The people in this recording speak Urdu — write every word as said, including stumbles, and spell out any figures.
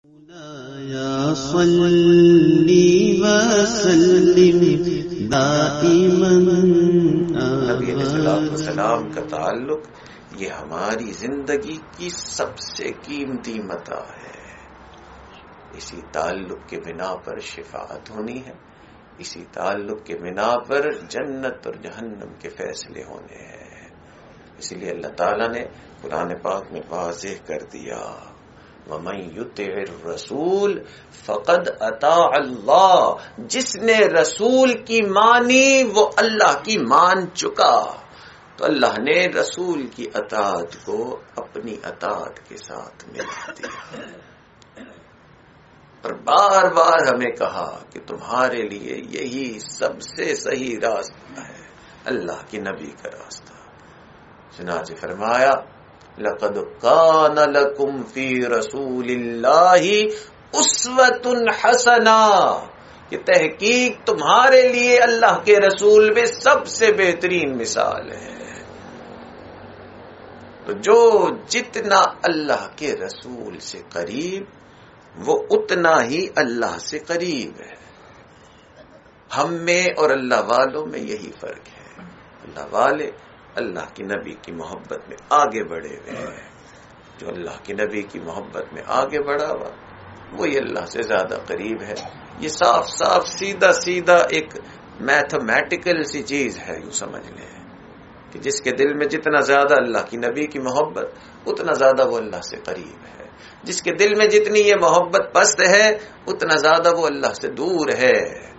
یا صلی وسلم دائما نبی علیہ الصلوۃ والسلام کا تعلق یہ ہماری زندگی کی سب سے قیمتی متاع ہے. اسی تعلق کے بنا پر شفاعت ہونی ہے، اسی تعلق کے بنا پر جنت اور جہنم کے فیصلے ہونے ہیں. اس لیے اللہ تعالیٰ نے قرآن پاک میں واضح کر دیا، وَمَن يُطِعِ الرَّسُولَ فَقَدْ أَطَاعَ اللَّهَ، جس نے رسول کی مانی وہ اللہ کی مان چکا. تو اللہ نے رسول کی اطاعت کو اپنی اطاعت کے ساتھ ملا دیا اور بار بار ہمیں کہا کہ تمہارے لیے یہی سب سے صحیح راستہ ہے، اللہ کی نبی کا راستہ. چنانچہ فرمایا، لَقَدْ كَانَ لَكُمْ فِي رَسُولِ اللَّهِ أُسْوَةٌ حَسَنَةٌ، کہ تحقیق تمہارے لیے اللہ کے رسول میں سب سے بہترین مثال ہے. تو جو جتنا اللہ کے رسول سے قریب وہ اتنا ہی اللہ سے قریب ہے. ہم میں اور اللہ والوں میں یہی فرق ہے. اللہ والے اللہ کی نبی کی محبت میں آگے بڑھے ہوئے ہیں. جو اللہ کی نبی کی محبت میں آگے بڑھا ہوا وہی اللہ سے زیادہ قریب ہے. یہ صاف صاف سیدھا سیدھا ایک میتھمیٹیکل سی چیز ہے. یوں سمجھ لیں کہ جس کے دل میں جتنا زیادہ اللہ کی نبی کی محبت اتنا زیادہ وہ اللہ سے قریب ہے. جس کے دل میں جتنی یہ محبت پست ہے اتنا زیادہ وہ اللہ سے دور ہے.